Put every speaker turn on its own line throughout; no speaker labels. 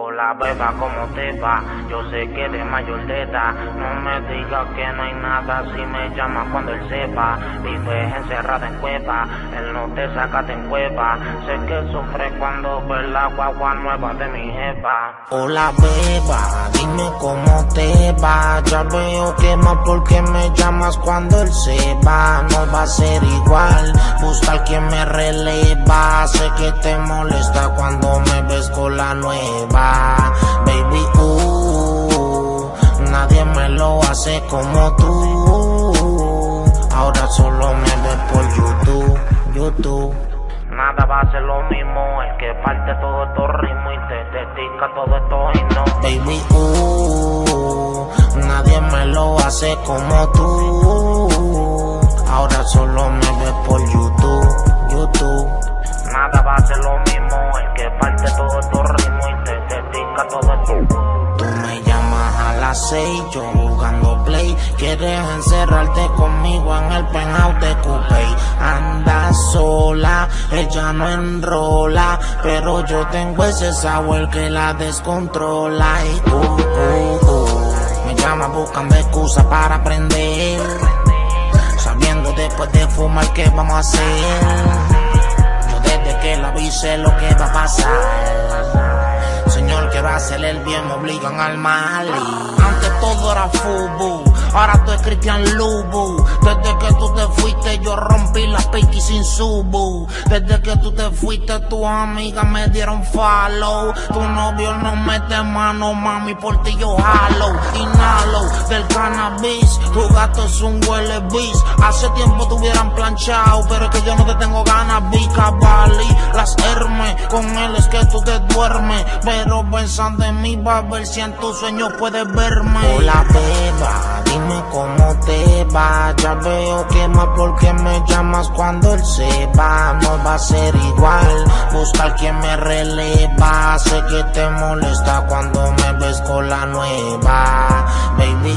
Hola beba, ¿cómo te va? Yo sé que eres mayor de edad. No me digas que no hay nada si me llamas cuando él sepa. Vives encerrada en cueva, él no te saca de en cueva. Sé que sufre cuando ve la guagua nueva de mi jefa.
Hola beba, dime cómo te va. Ya veo que más porque me llamas cuando él se va. No va a ser igual, buscar quien me releva. Sé que te molesta cuando me ves con la nueva. Baby, nadie me lo hace como tú. Ahora solo me ves por YouTube.
Nada va a ser lo mismo, el que parte todo estos ritmos y te dedica todo esto y no.
Baby, nadie me lo hace como tú. Ahora solo me ves por YouTube.
Nada va a ser lo mismo, el que parte todo estos ritmos y te dedica todo esto.
Tú me llamas a las 6, yo jugando play. Quieres encerrarte conmigo en el penthouse de Coupé. Andas sola, ella no enrola, pero yo tengo ese sabor que la descontrola. Y me llama buscando excusa para aprender, sabiendo después de fumar qué vamos a hacer. Yo desde que la vi sé lo que va a pasar. Señor, quiero hacerle el bien, me obligan al mal. Y antes todo era fútbol, ahora tú eres Cristian Lubu. Desde que tú te fuiste yo rompí las piqui sin subu. Desde que tú te fuiste tus amigas me dieron follow. Tu novio no mete mano, mami, por ti yo jalo. Inhalo del cannabis, tu gato es un huele bis. Hace tiempo te hubieran planchado, pero es que yo no te tengo ganas. Bica Bali, las Hermes, con él es que tú te duermes. Pero pensando en mí va a ver si en tus sueños puedes verme. Hola beba, dime cómo te va. Ya veo que más porque me llamas cuando él se va. No va a ser igual, buscar quien me releva. Sé que te molesta cuando me ves con la nueva. Baby,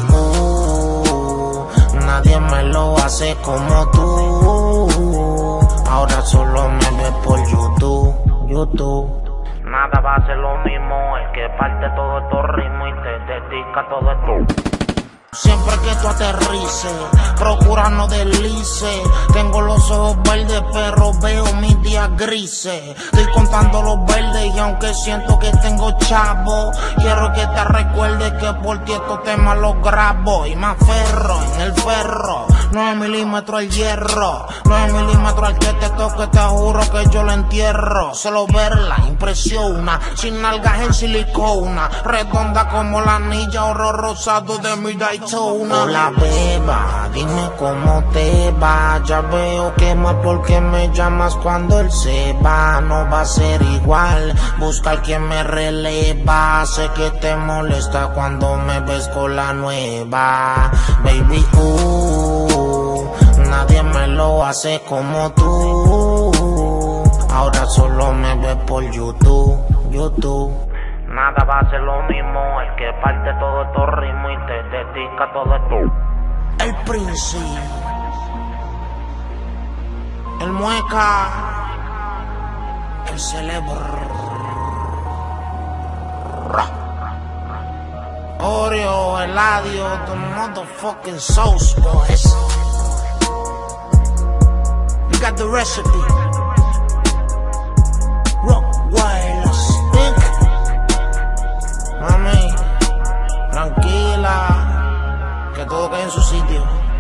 nadie me lo hace como tú. Ahora solo me ves por YouTube.
Nada va a ser lo mismo, el que parte todo estos ritmos y te dedica todo esto.
Siempre que tú aterrices, procura no deslices. Tengo los ojos verdes, pero veo mis días grises. Estoy contando los verdes y aunque siento que tengo chavo, quiero que te recuerdes que por ti estos temas los grabo. Y más ferro en el ferro, 9 milímetros el hierro, 9 milímetros al que te toque, te juro que yo lo entierro. Solo verla impresiona, sin nalgas en silicona, redonda como la anilla, oro rosado de mi Daytona. Hola beba, dime cómo te va. Ya veo que más porque me llamas cuando él se va. No va a ser igual, buscar quien me releva. Sé que te molesta cuando me ves con la nueva. Baby, nadie me lo hace como tú. Ahora solo me ves por YouTube.
Nada va a ser lo mismo, el que parte todo estos ritmos y te dedica todo esto.
El Príncipe, el Mueca, el Celebro, Oreo, Eladio, the motherfucking Sauce Boys. You got the recipe. Rockwilds Inc. Mami, tranquila, que todo quede en su sitio.